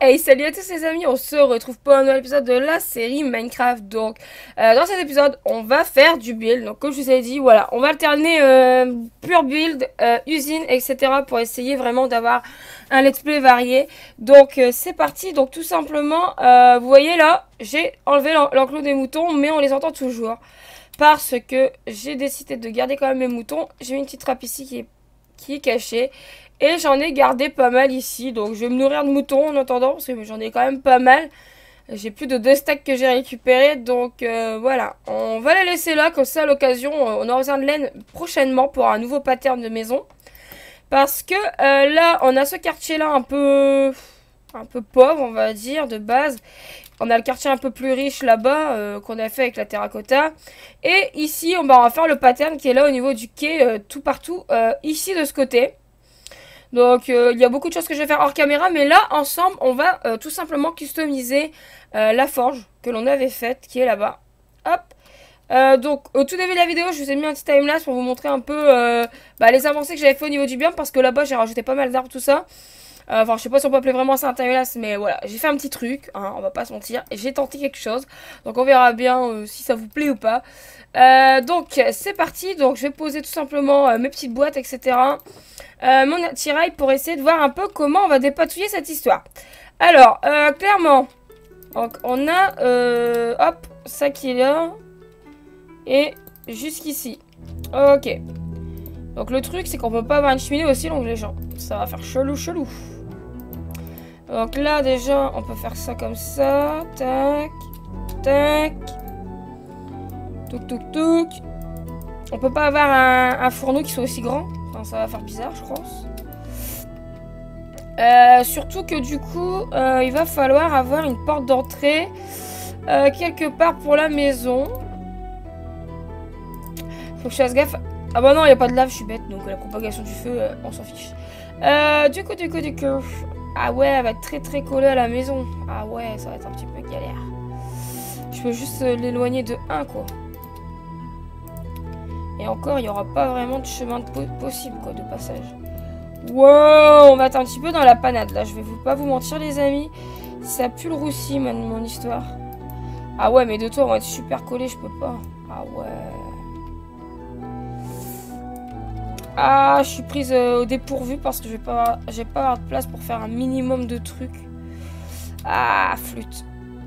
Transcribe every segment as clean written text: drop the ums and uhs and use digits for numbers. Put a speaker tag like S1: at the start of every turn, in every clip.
S1: Hey, salut à tous les amis, on se retrouve pour un nouvel épisode de la série Minecraft. Donc, dans cet épisode, on va faire du build. Donc, comme je vous ai dit, voilà, on va alterner pure build, usine, etc. pour essayer vraiment d'avoir un let's play varié. Donc, c'est parti. Donc, tout simplement, vous voyez là, j'ai enlevé l'enclos des moutons, mais on les entend toujours. Parce que j'ai décidé de garder quand même mes moutons. J'ai mis une petite trappe ici qui est cachée. Et j'en ai gardé pas mal ici. Donc je vais me nourrir de moutons en attendant. Parce que j'en ai quand même pas mal. J'ai plus de 2 stacks que j'ai récupérés. Donc voilà. On va les laisser là. Comme ça à l'occasion. On aura besoin de laine prochainement pour un nouveau pattern de maison. Parce que là on a ce quartier là un peu pauvre on va dire de base. On a le quartier un peu plus riche là-bas qu'on a fait avec la terracotta. Et ici on va faire le pattern qui est là au niveau du quai tout partout. Ici de ce côté. Donc il y a beaucoup de choses que je vais faire hors caméra, mais là ensemble on va tout simplement customiser la forge que l'on avait faite qui est là-bas. Hop. Donc au tout début de la vidéo je vous ai mis un petit timelapse pour vous montrer un peu les avancées que j'avais fait au niveau du biome, parce que là-bas j'ai rajouté pas mal d'arbres tout ça. Enfin je sais pas si on peut appeler vraiment ça un timelapse, mais voilà, j'ai fait un petit truc, hein, on va pas se mentir, et j'ai tenté quelque chose. Donc on verra bien si ça vous plaît ou pas. Donc c'est parti, donc je vais poser tout simplement mes petites boîtes, etc. Mon attirail pour essayer de voir un peu comment on va dépatouiller cette histoire. Alors, clairement, donc on a, hop, ça qui est là, et jusqu'ici. Ok. Donc le truc, c'est qu'on peut pas avoir une cheminée aussi longue, les gens. Ça va faire chelou, chelou. Donc là, déjà, on peut faire ça comme ça. Tac, tac. Touc, touc, touc. On peut pas avoir un fourneau qui soit aussi grand. Enfin, ça va faire bizarre, je pense. Surtout que du coup, il va falloir avoir une porte d'entrée quelque part pour la maison. Faut que je fasse gaffe. Ah bah non, il n'y a pas de lave, je suis bête. Donc la propagation du feu, on s'en fiche. Du coup. Ah ouais, elle va être très très collée à la maison. Ah ouais, ça va être un petit peu galère. Je peux juste l'éloigner de 1, quoi. Et encore, il n'y aura pas vraiment de chemin possible, quoi, de passage. Wow, on va être un petit peu dans la panade, là. Je vais pas vous mentir, les amis. Ça pue le roussi, mon histoire. Ah ouais, mais de toi, on va être super collés, je peux pas. Ah ouais. Ah, je suis prise au dépourvu parce que j'ai pas avoir de place pour faire un minimum de trucs. Ah, flûte.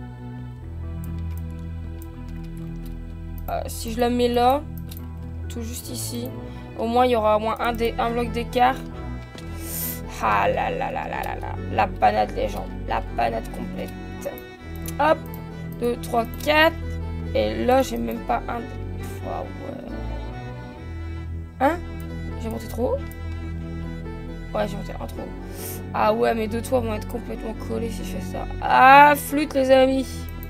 S1: Si je la mets là, tout juste ici, au moins il y aura au moins un bloc d'écart. Ah là là là là là là. La panade, les gens. La panade complète. Hop. 2, 3, 4. Et là, j'ai même pas un. Oh, ouais. Hein? J'ai monté trop haut? Ouais, j'ai monté un trop haut. Ah ouais, mes deux toits vont être complètement collés si je fais ça. Ah, flûte, les amis.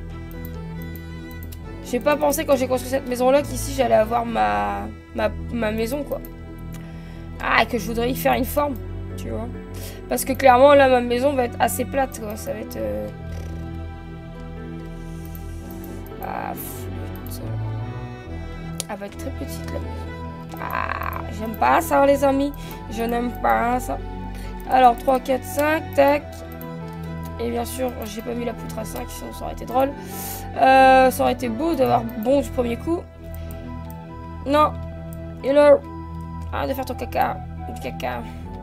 S1: J'ai pas pensé quand j'ai construit cette maison-là qu'ici, j'allais avoir ma maison, quoi. Ah, et que je voudrais y faire une forme. Tu vois, parce que clairement là ma maison va être assez plate, quoi. Ça va être ah, flûte. Elle va être très petite la maison. Ah, j'aime pas ça, les amis, je n'aime pas ça. Alors 3, 4, 5, tac. Et bien sûr j'ai pas mis la poutre à 5, sinon ça aurait été drôle. Ça aurait été beau d'avoir bon du premier coup. Non. Et là, de faire ton caca, du caca.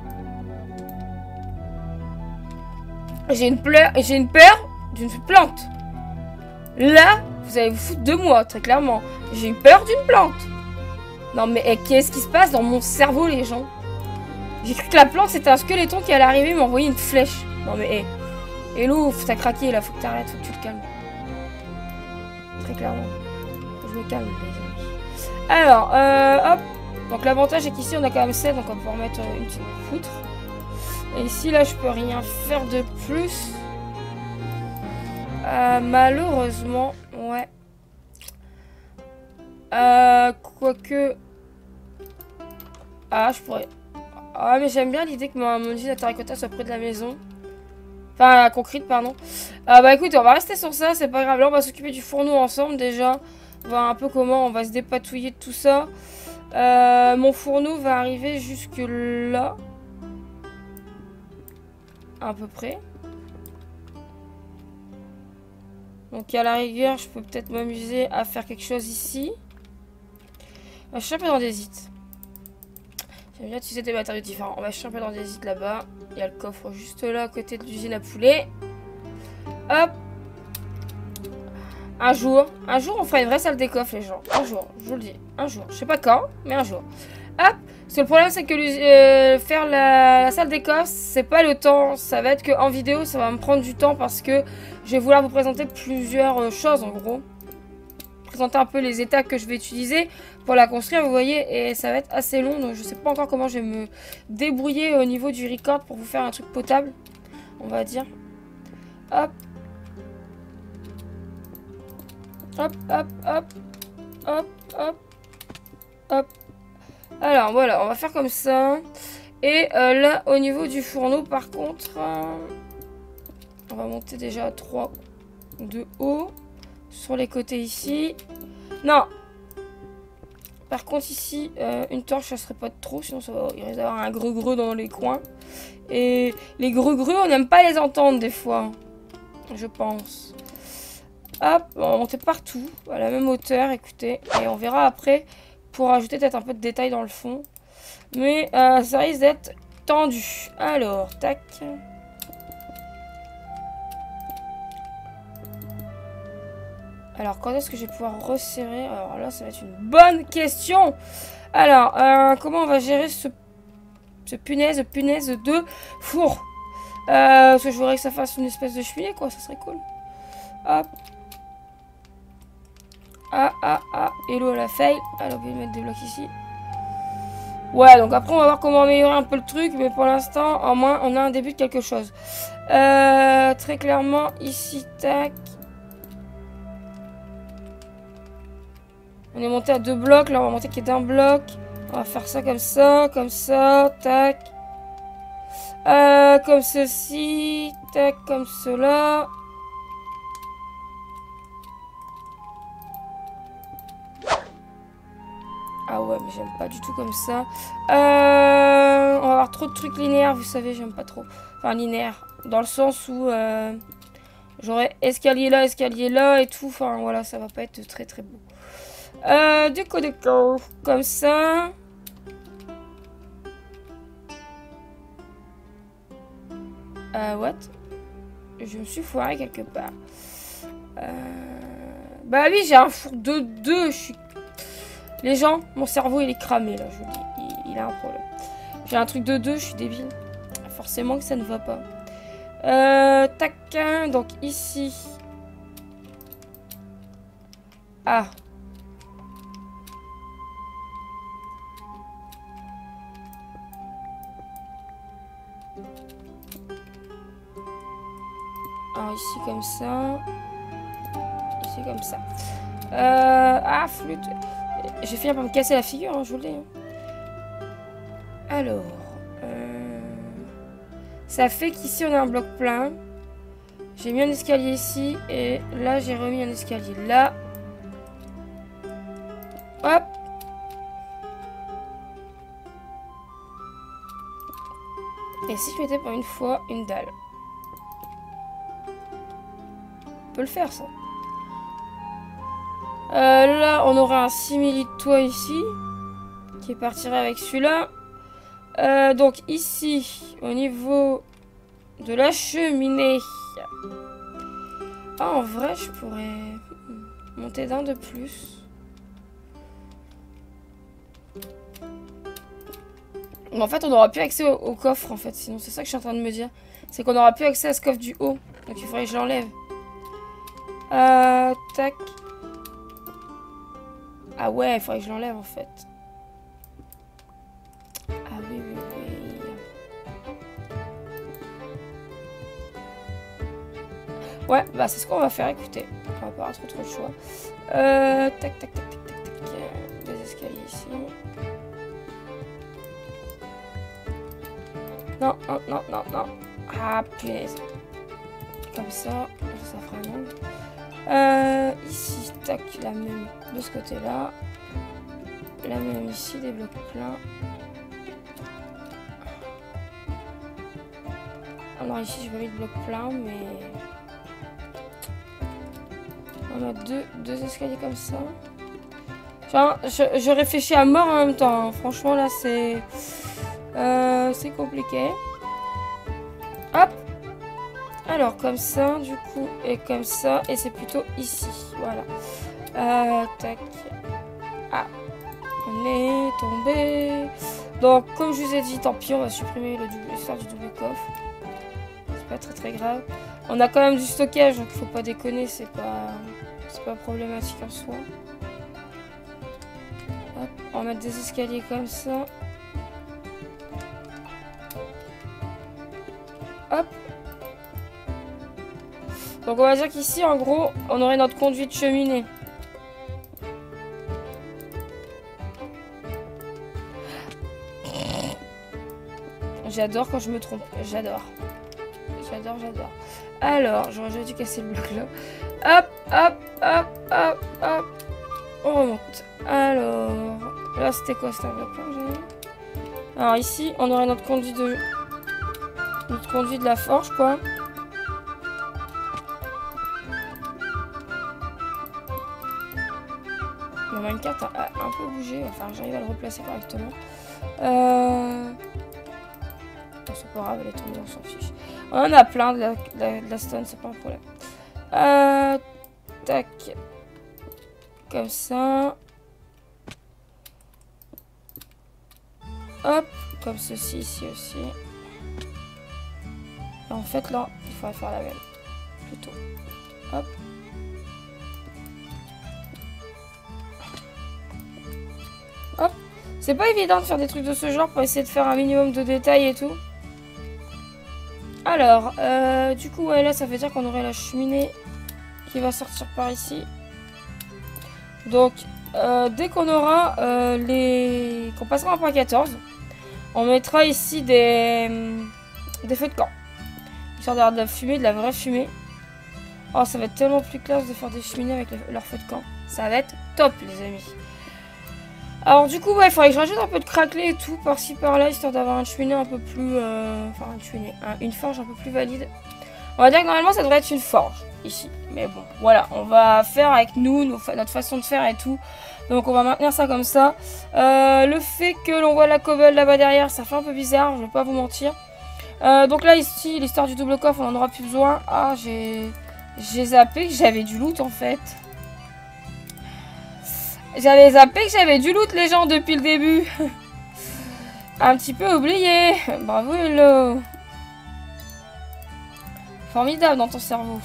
S1: J'ai une peur d'une plante. Là, vous allez vous foutre de moi, très clairement. J'ai une peur d'une plante. Non mais qu'est-ce qui se passe dans mon cerveau, les gens? J'ai cru que la plante c'était un squeletton qui allait arriver et m'envoyer une flèche. Non mais hello, t'as craqué là, faut que t'arrêtes, faut que tu te calmes. Très clairement. Faut que je me calme, les amis. Alors, hop. Donc l'avantage est qu'ici on a quand même 7, donc on va pouvoir mettre une petite poutre. Et ici, là, je peux rien faire de plus. Malheureusement, ouais. Quoique... Ah, je pourrais... Ah, mais j'aime bien l'idée que mon usine à terracotta soit près de la maison. Enfin, concrète, pardon. Bah écoute, on va rester sur ça, c'est pas grave. Là, on va s'occuper du fourneau ensemble, déjà. Voir un peu comment on va se dépatouiller de tout ça. Mon fourneau va arriver jusque là. À peu près. Donc à la rigueur, je peux peut-être m'amuser à faire quelque chose ici. Je suis un peu dans des hits. J'aime bien utiliser des matériaux différents. On va chercher un peu dans des hits là-bas. Il y a le coffre juste là à côté de l'usine à poulet. Hop. Un jour, on fera une vraie salle des coffres, les gens. Un jour, je vous le dis. Un jour. Je sais pas quand, mais un jour. Hop. Parce que le problème, c'est que faire la salle des coffres, c'est pas le temps. Ça va être qu'en vidéo, ça va me prendre du temps parce que je vais vouloir vous présenter plusieurs choses, en gros. Présenter un peu les étapes que je vais utiliser pour la construire, vous voyez, et ça va être assez long, donc je sais pas encore comment je vais me débrouiller au niveau du record pour vous faire un truc potable, on va dire. Hop. Hop, hop, hop. Hop, hop. Hop. Alors, voilà, on va faire comme ça. Et là, au niveau du fourneau, par contre, on va monter déjà à 3 de haut. Sur les côtés ici. Non. Par contre ici, une torche, ça serait pas trop. Sinon, il risque d'avoir un greu-greu dans les coins. Et les greu-greu, on n'aime pas les entendre des fois. Je pense. Hop, on va monter partout. À la même hauteur, écoutez. Et on verra après pour ajouter peut-être un peu de détails dans le fond. Mais ça risque d'être tendu. Alors, tac. Alors, quand est-ce que je vais pouvoir resserrer? Alors là, ça va être une bonne question. Alors, comment on va gérer ce punaise de four? Parce que je voudrais que ça fasse une espèce de cheminée, quoi. Ça serait cool. Hop. Hello à la faille. Alors, on va mettre des blocs ici. Ouais, donc après, on va voir comment améliorer un peu le truc. Mais pour l'instant, au moins, on a un début de quelque chose. Très clairement, ici, tac. On est monté à 2 blocs. Là, on va monter qui est d'un bloc. On va faire ça, tac. Comme ceci, tac, comme cela. Ah ouais, mais j'aime pas du tout comme ça. On va avoir trop de trucs linéaires, vous savez, j'aime pas trop. Enfin, linéaire, dans le sens où j'aurais escalier là et tout. Enfin, voilà, ça va pas être très très beau. Du coup, comme ça. What? Je me suis foiré quelque part. Bah oui, j'ai un four de 2. Les gens, mon cerveau, il est cramé, là, je vous dis. Il a un problème. J'ai un truc de 2, je suis débile. Forcément que ça ne va pas. Tac. Donc, ici. Ah. Alors ici comme ça. Ici comme ça. Ah, flûte. J'ai fini par me casser la figure, hein, je vous le dis. Alors. Ça fait qu'ici on a un bloc plein. J'ai mis un escalier ici. Et là j'ai remis un escalier là. Hop. Et si je mettais pour une fois une dalle? On peut le faire ça. Là on aura un simili de toit ici. Qui partirait avec celui-là. Donc ici, au niveau de la cheminée. Ah, en vrai, je pourrais monter d'un de plus. Mais en fait, on n'aura plus accès au coffre, en fait. Sinon, c'est ça que je suis en train de me dire. C'est qu'on n'aura plus accès à ce coffre du haut. Donc, il faudrait que je l'enlève. Tac. Ah ouais, il faudrait que je l'enlève, en fait. Ah oui, oui, oui. Ouais, bah c'est ce qu'on va faire, écoutez. On va pas avoir trop de choix. Tac, tac, tac, tac, tac, tac. Des escaliers ici. Non, non, non, non, non. Ah, punaise. Comme ça, ça fera un angle. Ici, tac, la même de ce côté-là. La même ici, des blocs pleins. Ah non, ici, je vais mettre bloc plein, mais... On va mettre deux escaliers comme ça. Genre, je réfléchis à mort en même temps. Hein. Franchement, là, c'est compliqué. Hop. Alors, comme ça, du coup, et comme ça. Et c'est plutôt ici. Voilà. Tac. Ah. On est tombé. Donc, comme je vous ai dit, tant pis, on va supprimer l'histoire du double coffre. C'est pas très grave. On a quand même du stockage, donc il faut pas déconner, c'est pas problématique en soi. Hop, on va mettre des escaliers comme ça. Hop. Donc on va dire qu'ici, en gros, on aurait notre conduite cheminée. J'adore quand je me trompe. J'adore. Alors, j'aurais déjà dû casser le bloc là. Hop. On remonte. Alors, là c'était quoi? C'était un bloc là, alors ici, on aurait notre conduit de la forge, quoi. Le minecart a un peu bougé. Enfin, j'arrive à le replacer correctement. C'est pas grave, elle est tombée, on s'en fiche. On en a plein de la stone, c'est pas un problème. Tac. Comme ça. Hop. Comme ceci, ici aussi. Et en fait, là, il faudrait faire la même. Plutôt. Hop. Hop. C'est pas évident de faire des trucs de ce genre pour essayer de faire un minimum de détails et tout. Alors, du coup, ouais, là, ça veut dire qu'on aurait la cheminée qui va sortir par ici. Donc, dès qu'on aura qu'on passera en point 14, on mettra ici des feux de camp. Histoire d'avoir de la fumée, de la vraie fumée. Oh, ça va être tellement plus classe de faire des cheminées avec leurs feux de camp. Ça va être top, les amis. Alors du coup, ouais, il faudrait que je rajoute un peu de craquelé et tout par-ci par-là, histoire d'avoir une cheminée un peu plus... enfin, une forge un peu plus valide. On va dire que normalement, ça devrait être une forge, ici. Mais bon, voilà, on va faire avec nous, notre façon de faire et tout. Donc on va maintenir ça comme ça. Le fait que l'on voit la cobble là-bas derrière, ça fait un peu bizarre, je vais pas vous mentir. Donc là, ici, l'histoire du double coffre, on en aura plus besoin. Ah, j'ai zappé que j'avais du loot, en fait. J'avais zappé que j'avais du loot, les gens, depuis le début. Un petit peu oublié. Bravo, Hello. Formidable dans ton cerveau.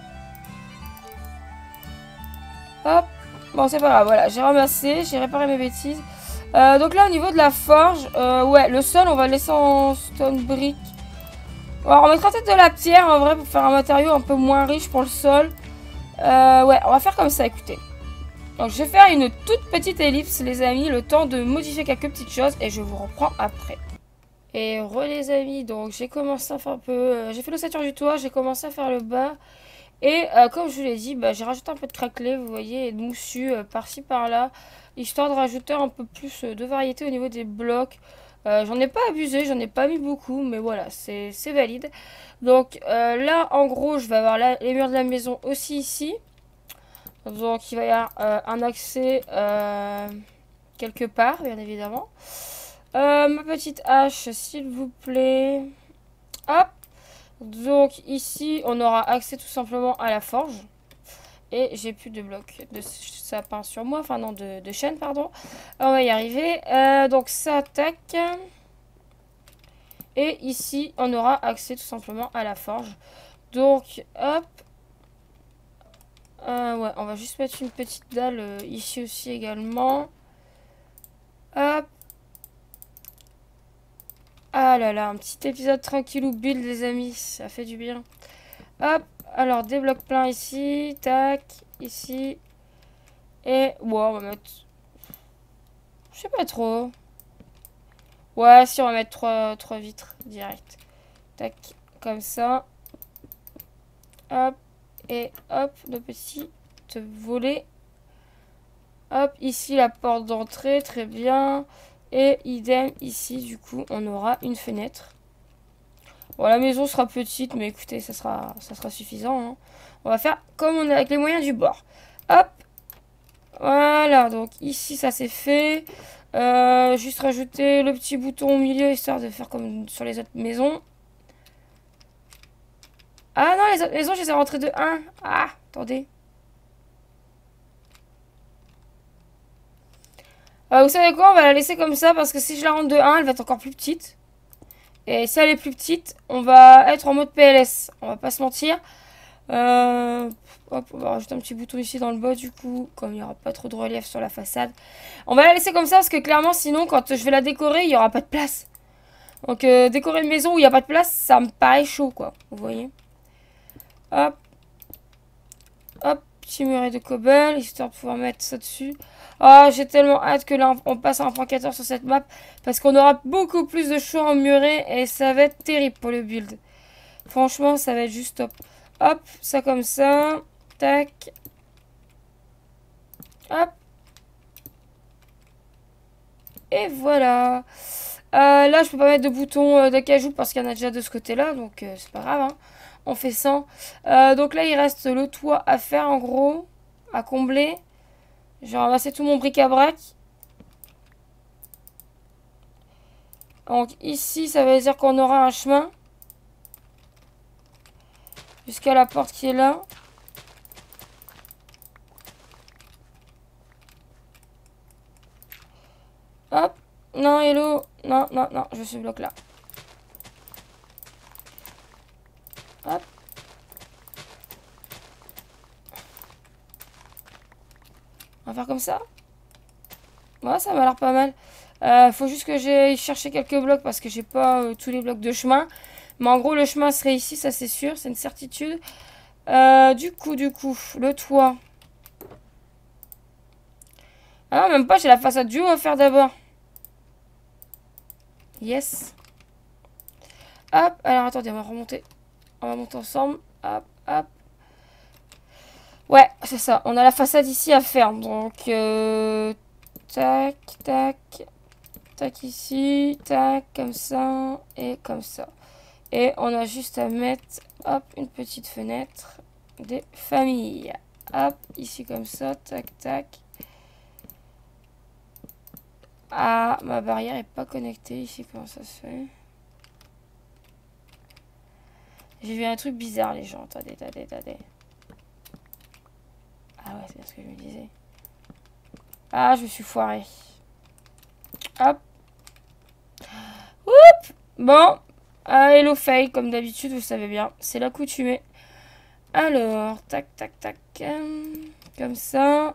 S1: Hop. Bon, c'est pas grave, voilà. J'ai ramassé, j'ai réparé mes bêtises. Donc là, au niveau de la forge, ouais, le sol, on va laisser en stone brick. Alors, on mettra peut-être de la pierre, en vrai, pour faire un matériau un peu moins riche pour le sol. Ouais, on va faire comme ça, écoutez. Donc je vais faire une toute petite ellipse les amis, le temps de modifier quelques petites choses et je vous reprends après. Et les amis, donc j'ai commencé à faire un peu, j'ai fait l'ossature du toit, j'ai commencé à faire le bas. Et comme je vous l'ai dit, bah, j'ai rajouté un peu de craquelé, vous voyez, et de moussu par-ci par-là. Histoire de rajouter un peu plus de variété au niveau des blocs. J'en ai pas abusé, j'en ai pas mis beaucoup, mais voilà, c'est valide. Donc là, en gros, je vais avoir les murs de la maison aussi ici. Donc il va y avoir un accès quelque part, bien évidemment. Ma petite hache, s'il vous plaît. Hop. Donc ici, on aura accès tout simplement à la forge. Et j'ai plus de blocs de sapin sur moi. Enfin non, de chêne, pardon. On va y arriver. Donc ça, tac. Et ici, on aura accès tout simplement à la forge. Donc, hop. Ouais, on va juste mettre une petite dalle ici aussi également. Hop. Ah là là, un petit épisode tranquillou build les amis, ça fait du bien. Hop, alors des blocs pleins ici, tac, ici. Et, ouais, on va mettre... Je sais pas trop. Ouais, si, on va mettre trois vitres direct. Tac, comme ça. Hop. Et hop, nos petites volets. Hop, ici la porte d'entrée, très bien. Et idem, ici, du coup, on aura une fenêtre. Bon, la maison sera petite, mais écoutez, ça sera suffisant. Hein. On va faire comme on a avec les moyens du bord. Hop. Voilà, donc ici ça c'est fait. Juste rajouter le petit bouton au milieu, histoire de faire comme sur les autres maisons. Ah non, les autres maisons, je les ai rentrées de 1. Ah, attendez. Vous savez quoi, on va la laisser comme ça, parce que si je la rentre de 1, elle va être encore plus petite. Et si elle est plus petite, on va être en mode PLS. On va pas se mentir. Hop, on va rajouter un petit bouton ici dans le bas, du coup, comme il n'y aura pas trop de relief sur la façade. On va la laisser comme ça, parce que clairement, sinon, quand je vais la décorer, il n'y aura pas de place. Donc, décorer une maison où il n'y a pas de place, ça me paraît chaud, quoi. Vous voyez? Hop. Hop, petit muret de cobble, histoire de pouvoir mettre ça dessus. Oh, j'ai tellement hâte que là, on passe à un point 14 sur cette map. Parce qu'on aura beaucoup plus de choix en muret. Et ça va être terrible pour le build. Franchement, ça va être juste top. Hop, ça comme ça. Tac. Hop. Et voilà. Là, je peux pas mettre de bouton d'acajou parce qu'il y en a déjà de ce côté-là. Donc, c'est pas grave, hein. On fait 100. Donc là, il reste le toit à faire, en gros. À combler. J'ai ramassé tout mon bric-à-brac. Donc ici, ça veut dire qu'on aura un chemin. Jusqu'à la porte qui est là. Hop. Non, hello. Non, non, non, je suis bloqué là. Hop. On va faire comme ça. Ouais, ça m'a l'air pas mal. Faut juste que j'aille chercher quelques blocs parce que j'ai pas tous les blocs de chemin. Mais en gros, le chemin serait ici, ça c'est sûr, c'est une certitude. Du coup, le toit. Ah non, même pas, j'ai la façade du haut à faire d'abord. Yes. Hop, alors attendez, on va remonter. On va monter ensemble. Hop, hop. Ouais, c'est ça. On a la façade ici à faire. Donc, tac, tac. Tac ici, tac, comme ça. Et comme ça. Et on a juste à mettre, hop, une petite fenêtre des familles. Hop, ici comme ça, tac, tac. Ah, ma barrière est pas connectée ici, comment ça se fait? J'ai vu un truc bizarre, les gens. Attendez, attendez, attendez. Ah ouais, c'est bien ce que je me disais. Ah, je me suis foiré. Hop. Oups. Bon. Hello fail, comme d'habitude, vous savez bien. C'est l'accoutumée. Alors, tac, tac, tac. Comme ça.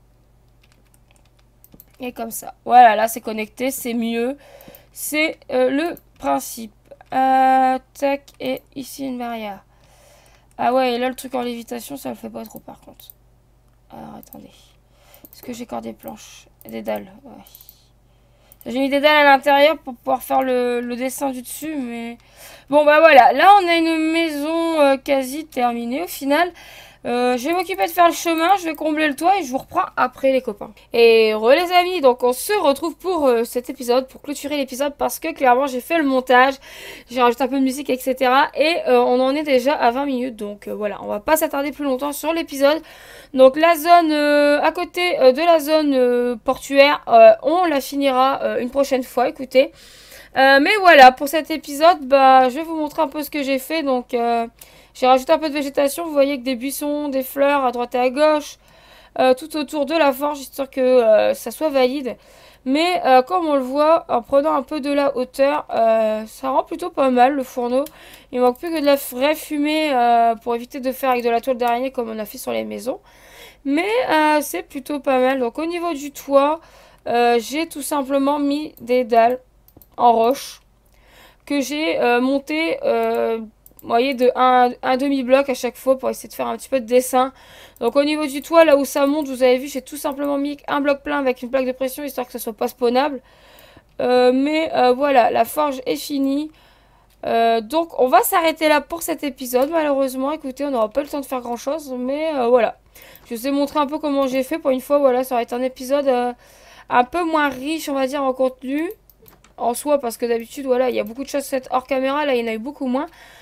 S1: Et comme ça. Voilà, là, c'est connecté, c'est mieux. C'est le principe. Tac, et ici, une barrière. Ah ouais, et là, le truc en lévitation, ça le fait pas trop, par contre. Alors, attendez. Est-ce que j'ai encore des planches? Des dalles, ouais. J'ai mis des dalles à l'intérieur pour pouvoir faire le dessin du dessus, mais... Bon, bah voilà. Là, on a une maison quasi terminée, au final. Je vais m'occuper de faire le chemin, je vais combler le toit et je vous reprends après les copains. Et les amis, donc on se retrouve pour cet épisode, pour clôturer l'épisode parce que clairement j'ai fait le montage, j'ai rajouté un peu de musique etc. Et on en est déjà à 20 minutes donc voilà, on va pas s'attarder plus longtemps sur l'épisode. Donc la zone à côté de la zone portuaire, on la finira une prochaine fois, écoutez. Mais voilà, pour cet épisode, bah, je vais vous montrer un peu ce que j'ai fait donc... j'ai rajouté un peu de végétation, vous voyez que des buissons, des fleurs à droite et à gauche, tout autour de la forge, histoire que ça soit valide. Mais comme on le voit, en prenant un peu de la hauteur, ça rend plutôt pas mal le fourneau. Il manque plus que de la vraie fumée pour éviter de faire avec de la toile d'araignée comme on a fait sur les maisons. Mais c'est plutôt pas mal. Donc au niveau du toit, j'ai tout simplement mis des dalles en roche que j'ai monté... vous voyez, de un demi-bloc à chaque fois pour essayer de faire un petit peu de dessin. Donc au niveau du toit, là où ça monte, vous avez vu, j'ai tout simplement mis un bloc plein avec une plaque de pression, histoire que ça soit pas spawnable. Mais voilà, la forge est finie. Donc on va s'arrêter là pour cet épisode, malheureusement. Écoutez, on n'aura pas le temps de faire grand chose, mais voilà. Je vous ai montré un peu comment j'ai fait. Pour une fois, voilà, ça aurait été un épisode un peu moins riche, on va dire, en contenu. En soi, parce que d'habitude, voilà, il y a beaucoup de choses faites hors caméra. Là, il y en a eu beaucoup moins.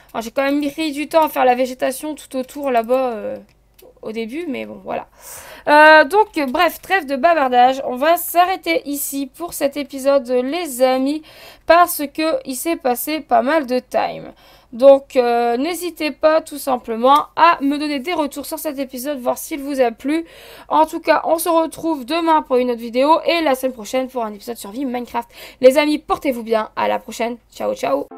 S1: Alors, j'ai quand même pris du temps à faire la végétation tout autour là-bas au début, mais bon, voilà. Donc, bref, trêve de bavardage. On va s'arrêter ici pour cet épisode, les amis, parce que il s'est passé pas mal de time. Donc, n'hésitez pas tout simplement à me donner des retours sur cet épisode, voir s'il vous a plu. En tout cas, on se retrouve demain pour une autre vidéo et la semaine prochaine pour un épisode sur vie Minecraft. Les amis, portez-vous bien. À la prochaine. Ciao, ciao.